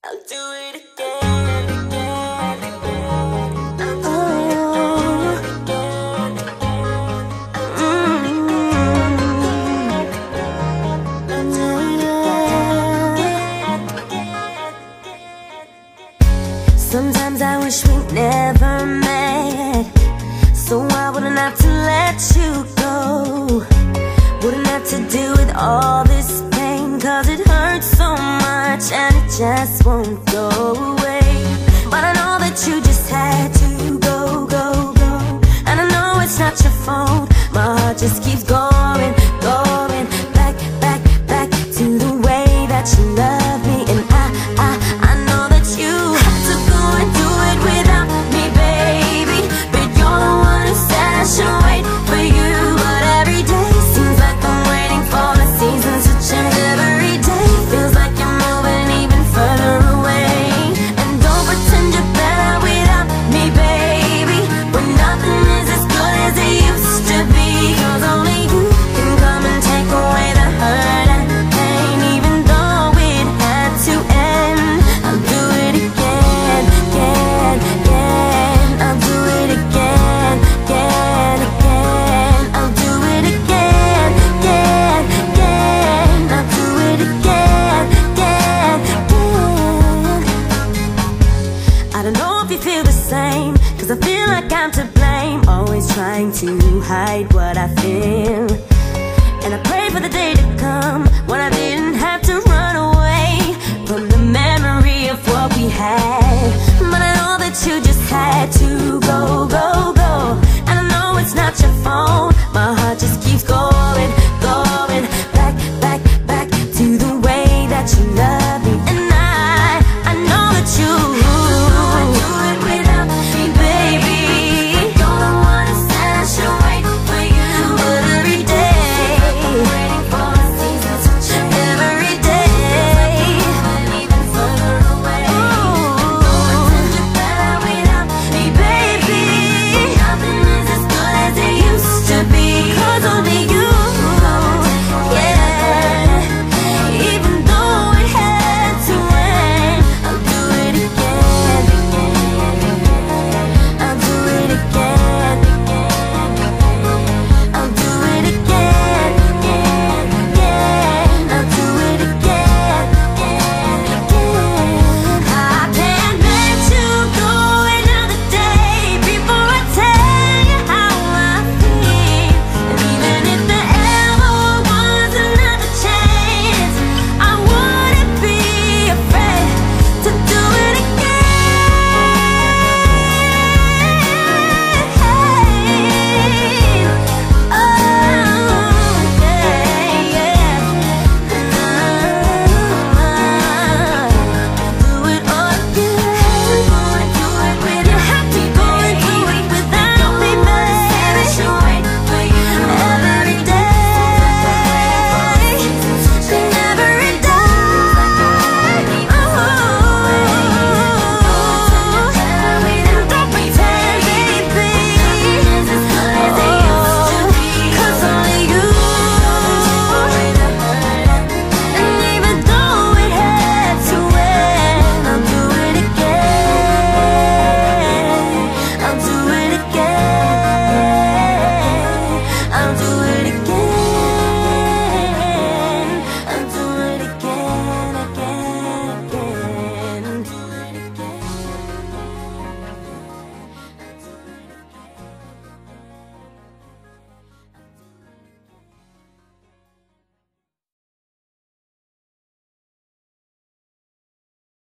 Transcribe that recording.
I'll do it again, again, again. I'll do it again, again. Sometimes I wish we never met, so I wouldn't have to let you go. Wouldn't have to deal with all this pain, cause it hurts so much and it just won't go away. But I know that you just had to go, go, go. And I know it's not your fault. My heart just keeps going, going back, back, back to the way that you love me. And I know that you have to go and do it without me, baby. But you're the one who said I should wait for you. But every day seems like I'm waiting for the seasons to change. Every day feels like you're moving even further away. And don't pretend you're better without me, baby, when nothing is as good as it used to be. Cause only you can come and take away the hurt and pain. Even though it had to end, I'll do it again, again, again. I'll do it again, again, again. I'll do it again, again, again. I'll do it again, again, again. I don't know if you feel the same, cause I feel like I'm to blame, always trying to hide what I feel. And I pray for the day to come when I didn't have to run away from the memory of what we had. But I know that you just had to go, go, go. And I know it's not your fault. My heart just keeps going, going back, back, back to the way that you love me.